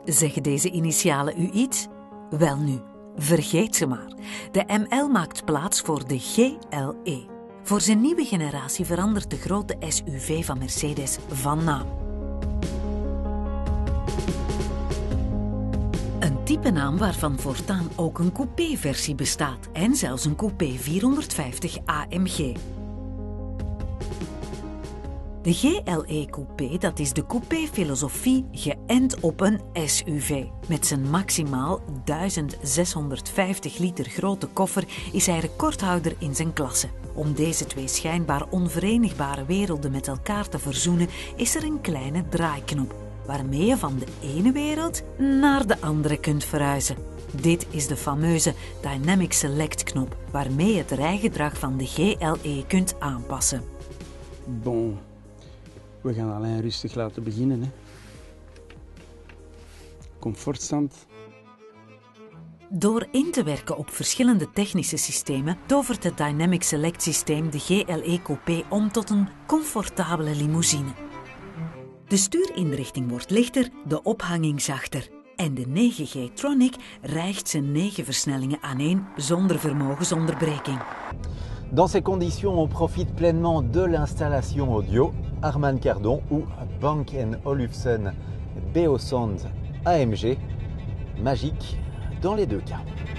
Zeggen deze initialen u iets? Wel nu, vergeet ze maar. De ML maakt plaats voor de GLE. Voor zijn nieuwe generatie verandert de grote SUV van Mercedes van naam. Een typenaam waarvan voortaan ook een coupé-versie bestaat en zelfs een coupé 450 AMG. De GLE Coupé, dat is de coupé-filosofie geënt op een SUV. Met zijn maximaal 1650 liter grote koffer is hij recordhouder in zijn klasse. Om deze twee schijnbaar onverenigbare werelden met elkaar te verzoenen, is er een kleine draaiknop, waarmee je van de ene wereld naar de andere kunt verhuizen. Dit is de fameuze Dynamic Select knop, waarmee je het rijgedrag van de GLE kunt aanpassen. Bon. We gaan Alain rustig laten beginnen. Hè. Comfortstand. Door in te werken op verschillende technische systemen tovert het Dynamic Select systeem de GLE Coupé om tot een comfortabele limousine. De stuurinrichting wordt lichter, de ophanging zachter. En de 9G Tronic rijgt zijn 9 versnellingen aaneen zonder vermogensonderbreking. Dans ces conditions, on profite pleinement de l'installation audio Harman Kardon ou Bang & Olufsen Beosound AMG. Magique dans les deux cas.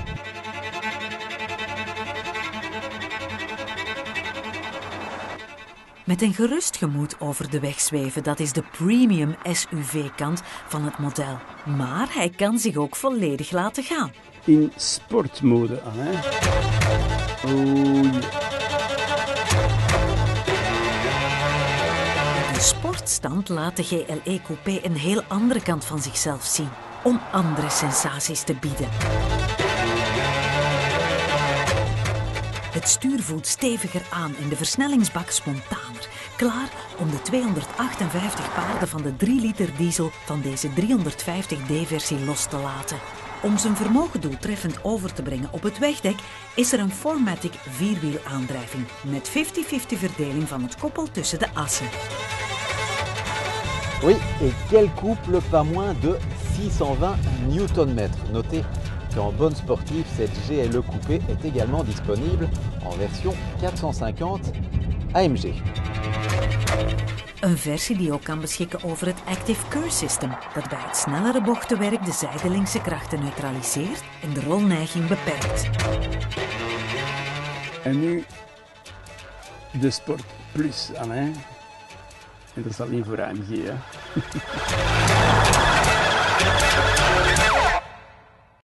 Met een gerust gemoed over de weg zweven, dat is de premium SUV-kant van het model. Maar hij kan zich ook volledig laten gaan. In sportmode, Alain. Oei. De sportstand laat de GLE Coupé een heel andere kant van zichzelf zien, om andere sensaties te bieden. Het stuur voelt steviger aan en de versnellingsbak spontaner, klaar om de 258 paarden van de 3 liter diesel van deze 350D-versie los te laten. Om zijn vermogen doeltreffend over te brengen op het wegdek is er een 4MATIC vierwielaandrijving met 50-50 verdeling van het koppel tussen de assen. Oui, et quel couple pas moins de 620 Nm. Notez qu'en bonne sportive, cette GLE Coupé est également disponible en version 450 AMG. Een versie die ook kan beschikken over het Active Curve System, dat bij het snellere bochtenwerk de zijdelingse krachten neutraliseert en de rolneiging beperkt. En nu de Sport Plus, Alain. En dat is alleen voor AMG, hè.